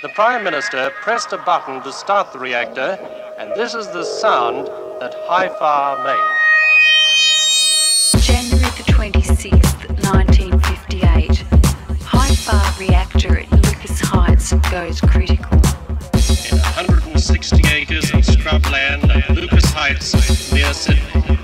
The Prime Minister pressed a button to start the reactor, and this is the sound that Haifa made. January the 26th, 1958. Haifa reactor at Lucas Heights goes critical. In 160 acres of scrubland at Lucas Heights, near Sydney.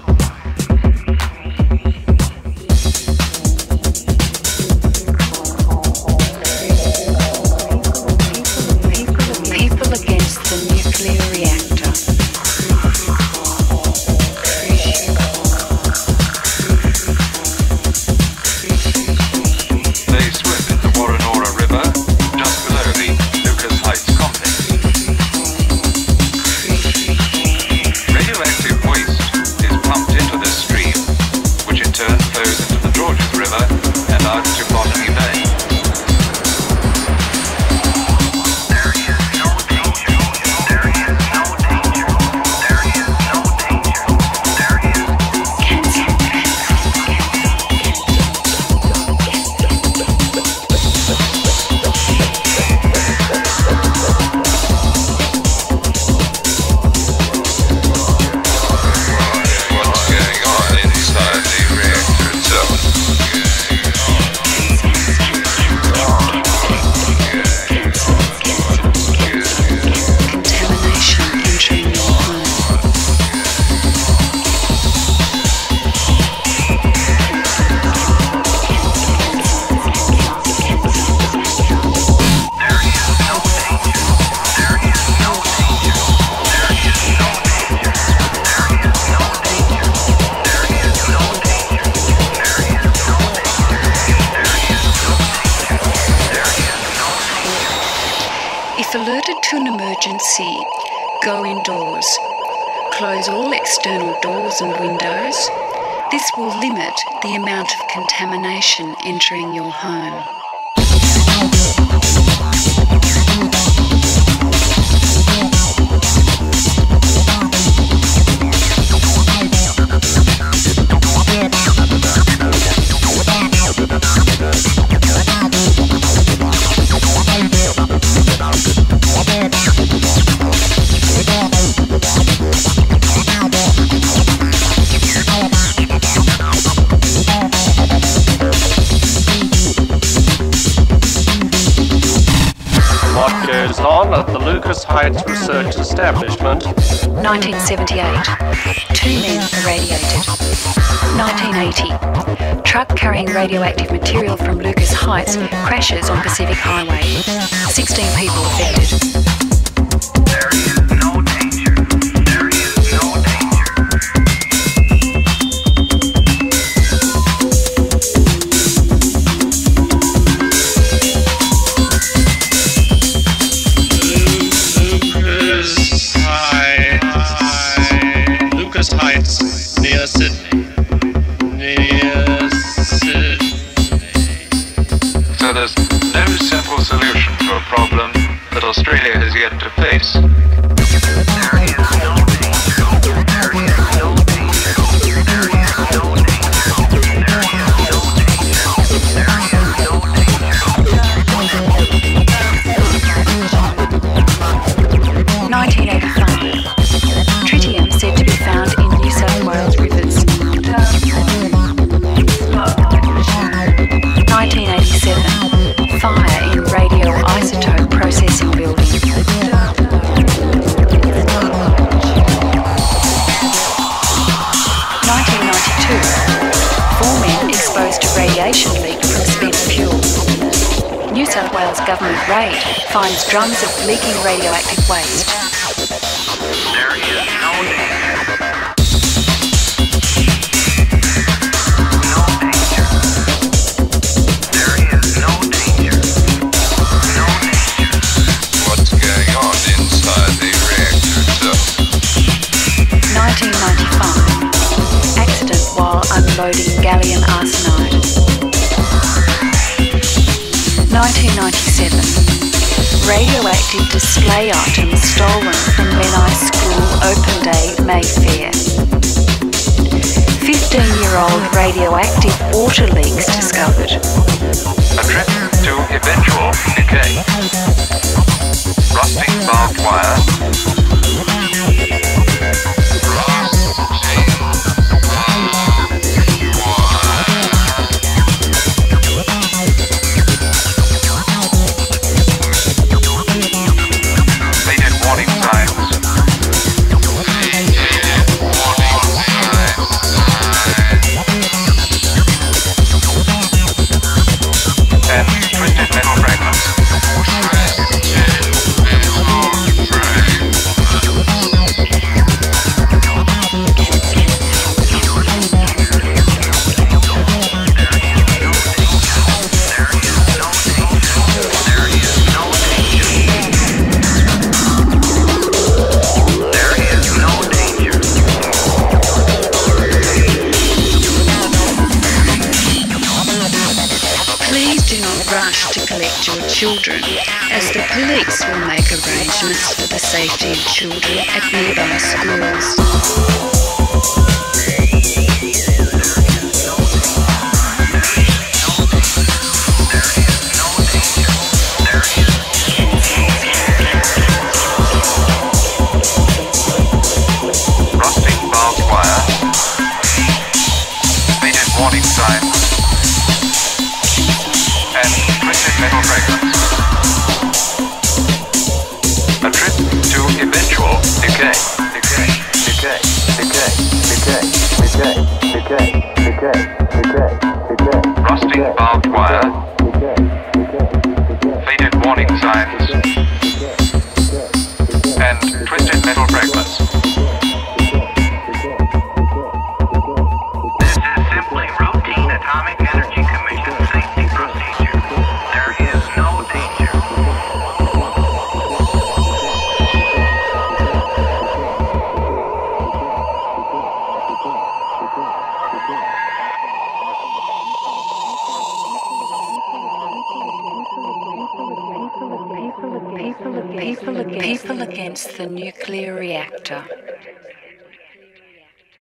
People against the nuclear reactor. They swim in the Warrenora River, just below the Lucas Heights complex. Radioactive waste is pumped into this stream, which in turn flows into the Georges River and out to Bossy Bay. If alerted to an emergency, go indoors. Close all external doors and windows. This will limit the amount of contamination entering your home. What goes on at the Lucas Heights Research Establishment? 1978. 2 men irradiated. 1980. Truck carrying radioactive material from Lucas Heights crashes on Pacific Highway. 16 people affected. There is no danger. There is no danger. 4 men exposed to radiation leak from spent fuel. New South Wales government raid finds drums of leaking radioactive waste. There is no danger. No danger. There is no danger. No danger. What's going on inside the reactor itself? 1995. Accident while unloading gallium arsenide. 1997. Radioactive display items stolen from Menai School Open Day Mayfair. 15-year-old radioactive water leaks discovered. A trip to eventual decay. and twisted metal fragments. Please do not rush to collect your children, as the police will make arrangements for the safety of children at nearby schools. Rusting barbed wire, faded warning signs, and twisted metal fragments. A trip to eventual decay. Decay. Decay. Decay. Decay. Decay. Decay. Decay. Decay. Decay. Rusting barbed wire, faded warning signs, and twisted metal fragments. This is simply routine Atomic Energy Commission safety procedure. There is no danger. People against the nuclear reactor.